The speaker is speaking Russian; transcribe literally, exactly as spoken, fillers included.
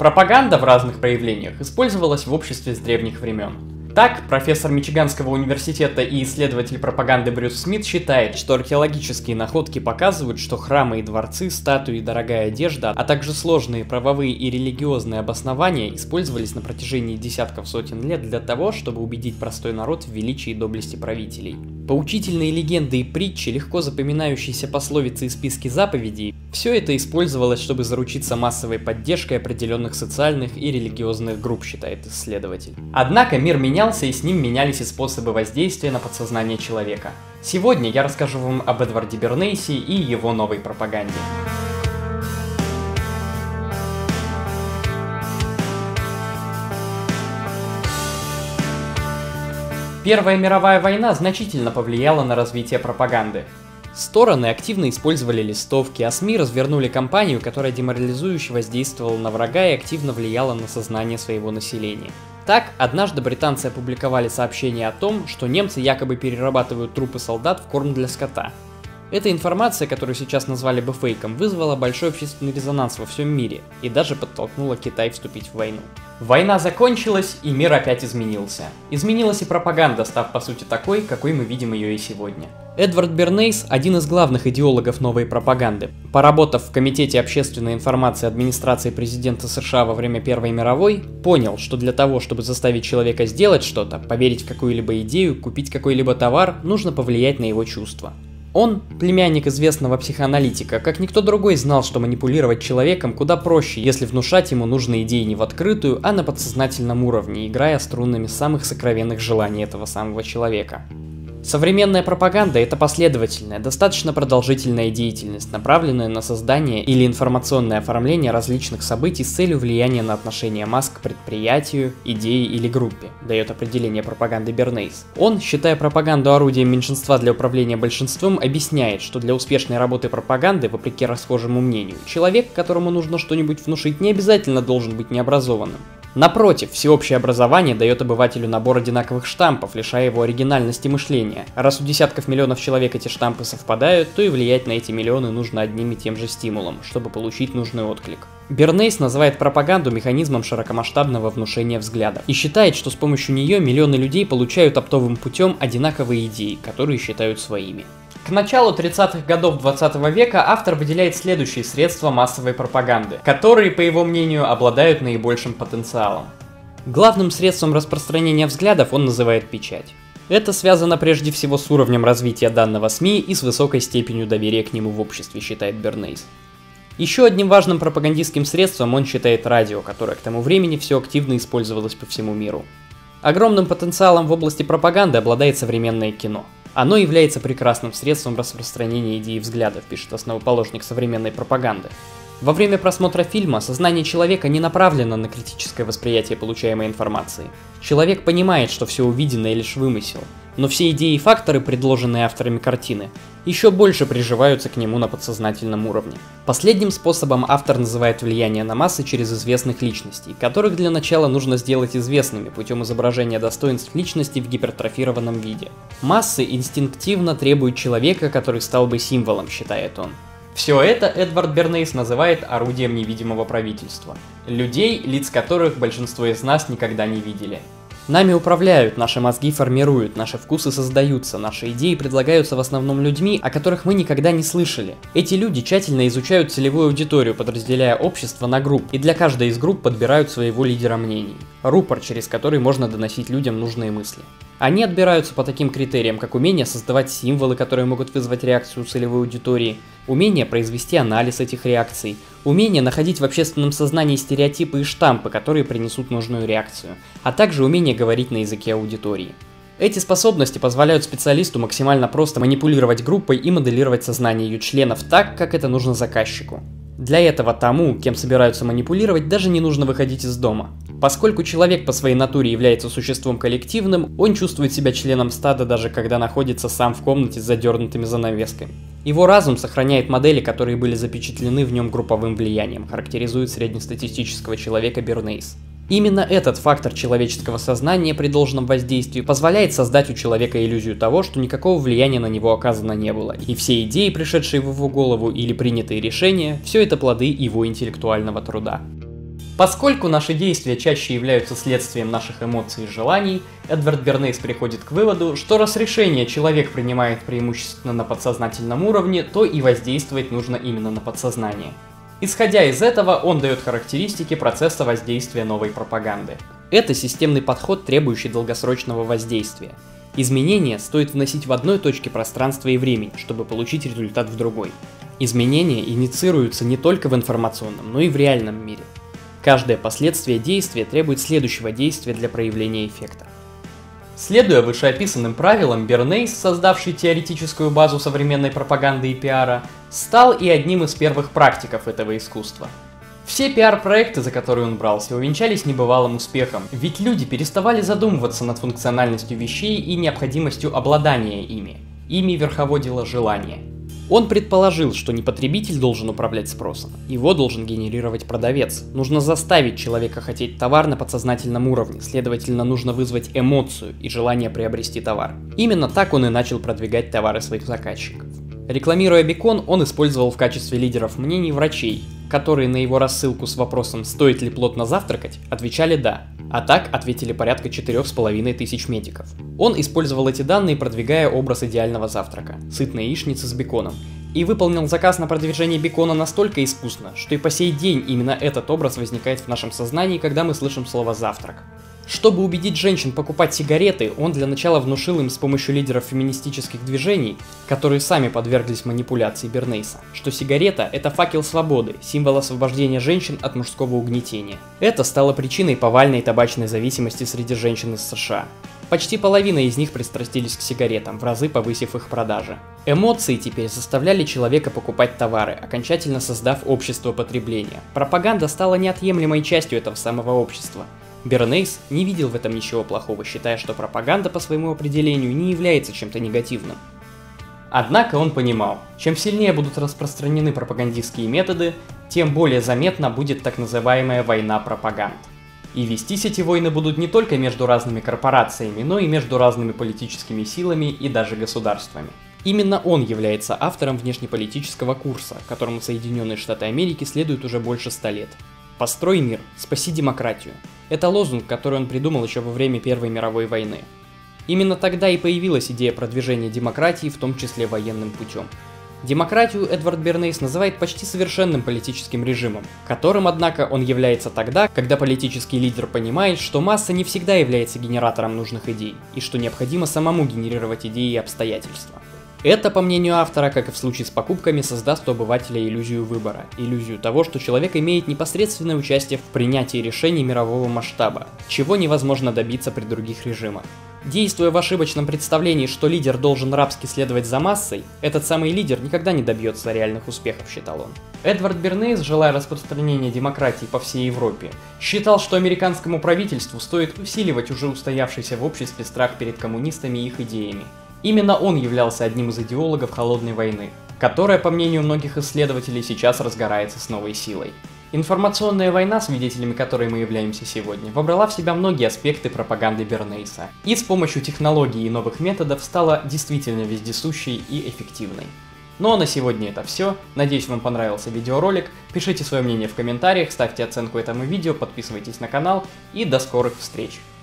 Пропаганда в разных проявлениях использовалась в обществе с древних времен. Так, профессор Мичиганского университета и исследователь пропаганды Брюс Смит считает, что археологические находки показывают, что храмы и дворцы, статуи и дорогая одежда, а также сложные правовые и религиозные обоснования использовались на протяжении десятков сотен лет для того, чтобы убедить простой народ в величии и доблести правителей. Поучительные легенды и притчи, легко запоминающиеся пословицы и списки заповедей, все это использовалось, чтобы заручиться массовой поддержкой определенных социальных и религиозных групп, считает исследователь. Однако мир менялся, и с ним менялись и способы воздействия на подсознание человека. Сегодня я расскажу вам об Эдварде Бернейсе и его новой пропаганде. Первая мировая война значительно повлияла на развитие пропаганды. Стороны активно использовали листовки, а СМИ развернули кампанию, которая деморализующе воздействовала на врага и активно влияла на сознание своего населения. Так, однажды британцы опубликовали сообщение о том, что немцы якобы перерабатывают трупы солдат в корм для скота. Эта информация, которую сейчас назвали бы фейком, вызвала большой общественный резонанс во всем мире и даже подтолкнула Китай вступить в войну. Война закончилась, и мир опять изменился. Изменилась и пропаганда, став по сути такой, какой мы видим ее и сегодня. Эдвард Бернейс – один из главных идеологов новой пропаганды. Поработав в Комитете общественной информации администрации президента США во время Первой мировой, понял, что для того, чтобы заставить человека сделать что-то, поверить в какую-либо идею, купить какой-либо товар, нужно повлиять на его чувства. Он, племянник известного психоаналитика, как никто другой знал, что манипулировать человеком куда проще, если внушать ему нужные идеи не в открытую, а на подсознательном уровне, играя струнами самых сокровенных желаний этого самого человека. Современная пропаганда – это последовательная, достаточно продолжительная деятельность, направленная на создание или информационное оформление различных событий с целью влияния на отношение масс к предприятию, идее или группе, дает определение пропаганды Бернейс. Он, считая пропаганду орудием меньшинства для управления большинством, объясняет, что для успешной работы пропаганды, вопреки расхожему мнению, человек, которому нужно что-нибудь внушить, не обязательно должен быть необразованным. Напротив, всеобщее образование дает обывателю набор одинаковых штампов, лишая его оригинальности мышления. А раз у десятков миллионов человек эти штампы совпадают, то и влиять на эти миллионы нужно одним и тем же стимулом, чтобы получить нужный отклик. Бернейс называет пропаганду механизмом широкомасштабного внушения взглядов и считает, что с помощью нее миллионы людей получают оптовым путем одинаковые идеи, которые считают своими. К началу тридцатых годов двадцатого века автор выделяет следующие средства массовой пропаганды, которые, по его мнению, обладают наибольшим потенциалом. Главным средством распространения взглядов он называет печать. Это связано прежде всего с уровнем развития данного СМИ и с высокой степенью доверия к нему в обществе, считает Бернейс. Еще одним важным пропагандистским средством он считает радио, которое к тому времени все активно использовалось по всему миру. Огромным потенциалом в области пропаганды обладает современное кино. Оно является прекрасным средством распространения идей и взглядов, пишет основоположник современной пропаганды. Во время просмотра фильма сознание человека не направлено на критическое восприятие получаемой информации. Человек понимает, что все увиденное лишь вымысел, но все идеи и факторы, предложенные авторами картины, еще больше приживаются к нему на подсознательном уровне. Последним способом автор называет влияние на массы через известных личностей, которых для начала нужно сделать известными путем изображения достоинств личности в гипертрофированном виде. Массы инстинктивно требуют человека, который стал бы символом, считает он. Все это Эдвард Бернейс называет орудием невидимого правительства. Людей, лиц которых большинство из нас никогда не видели. Нами управляют, наши мозги формируют, наши вкусы создаются, наши идеи предлагаются в основном людьми, о которых мы никогда не слышали. Эти люди тщательно изучают целевую аудиторию, подразделяя общество на групп, и для каждой из групп подбирают своего лидера мнений. Рупор, через который можно доносить людям нужные мысли. Они отбираются по таким критериям, как умение создавать символы, которые могут вызвать реакцию целевой аудитории, умение произвести анализ этих реакций, умение находить в общественном сознании стереотипы и штампы, которые принесут нужную реакцию, а также умение говорить на языке аудитории. Эти способности позволяют специалисту максимально просто манипулировать группой и моделировать сознание ее членов так, как это нужно заказчику. Для этого тому, кем собираются манипулировать, даже не нужно выходить из дома. Поскольку человек по своей натуре является существом коллективным, он чувствует себя членом стада, даже когда находится сам в комнате с задернутыми занавесками. Его разум сохраняет модели, которые были запечатлены в нем групповым влиянием, характеризует среднестатистического человека Бернейс. Именно этот фактор человеческого сознания при должном воздействии позволяет создать у человека иллюзию того, что никакого влияния на него оказано не было, и все идеи, пришедшие в его голову или принятые решения, все это плоды его интеллектуального труда. Поскольку наши действия чаще являются следствием наших эмоций и желаний, Эдвард Бернейс приходит к выводу, что раз решение человек принимает преимущественно на подсознательном уровне, то и воздействовать нужно именно на подсознание. Исходя из этого, он дает характеристики процесса воздействия новой пропаганды. Это системный подход, требующий долгосрочного воздействия. Изменения стоит вносить в одной точке пространства и времени, чтобы получить результат в другой. Изменения инициируются не только в информационном, но и в реальном мире. Каждое последствие действия требует следующего действия для проявления эффекта. Следуя вышеописанным правилам, Бернейс, создавший теоретическую базу современной пропаганды и пиара, стал и одним из первых практиков этого искусства. Все пиар-проекты, за которые он брался, увенчались небывалым успехом, ведь люди переставали задумываться над функциональностью вещей и необходимостью обладания ими. Ими верховодило желание. Он предположил, что не потребитель должен управлять спросом, его должен генерировать продавец. Нужно заставить человека хотеть товар на подсознательном уровне, следовательно, нужно вызвать эмоцию и желание приобрести товар. Именно так он и начал продвигать товары своих заказчиков. Рекламируя бекон, он использовал в качестве лидеров мнений врачей, которые на его рассылку с вопросом «стоит ли плотно завтракать?» отвечали «да», а так ответили порядка четырех с половиной тысяч медиков. Он использовал эти данные, продвигая образ идеального завтрака – сытной яичницы с беконом, и выполнил заказ на продвижение бекона настолько искусно, что и по сей день именно этот образ возникает в нашем сознании, когда мы слышим слово «завтрак». Чтобы убедить женщин покупать сигареты, он для начала внушил им с помощью лидеров феминистических движений, которые сами подверглись манипуляции Бернейса, что сигарета – это факел свободы, символ освобождения женщин от мужского угнетения. Это стало причиной повальной табачной зависимости среди женщин из США. Почти половина из них пристрастились к сигаретам, в разы повысив их продажи. Эмоции теперь заставляли человека покупать товары, окончательно создав общество потребления. Пропаганда стала неотъемлемой частью этого самого общества. Бернейс не видел в этом ничего плохого, считая, что пропаганда по своему определению не является чем-то негативным. Однако он понимал, чем сильнее будут распространены пропагандистские методы, тем более заметна будет так называемая война пропаганд. И вестись эти войны будут не только между разными корпорациями, но и между разными политическими силами и даже государствами. Именно он является автором внешнеполитического курса, которому Соединенные Штаты Америки следуют уже больше ста лет. «Построй мир, спаси демократию». Это лозунг, который он придумал еще во время Первой мировой войны. Именно тогда и появилась идея продвижения демократии, в том числе военным путем. Демократию Эдвард Бернейс называет почти совершенным политическим режимом, которым, однако, он является тогда, когда политический лидер понимает, что масса не всегда является генератором нужных идей, и что необходимо самому генерировать идеи и обстоятельства. Это, по мнению автора, как и в случае с покупками, создаст у обывателя иллюзию выбора, иллюзию того, что человек имеет непосредственное участие в принятии решений мирового масштаба, чего невозможно добиться при других режимах. Действуя в ошибочном представлении, что лидер должен рабски следовать за массой, этот самый лидер никогда не добьется реальных успехов, считал он. Эдвард Бернейс, желая распространения демократии по всей Европе, считал, что американскому правительству стоит усиливать уже устоявшийся в обществе страх перед коммунистами и их идеями. Именно он являлся одним из идеологов Холодной войны, которая, по мнению многих исследователей, сейчас разгорается с новой силой. Информационная война, свидетелями которой мы являемся сегодня, вобрала в себя многие аспекты пропаганды Бернейса, и с помощью технологий и новых методов стала действительно вездесущей и эффективной. Ну а на сегодня это все. Надеюсь, вам понравился видеоролик. Пишите свое мнение в комментариях, ставьте оценку этому видео, подписывайтесь на канал и до скорых встреч!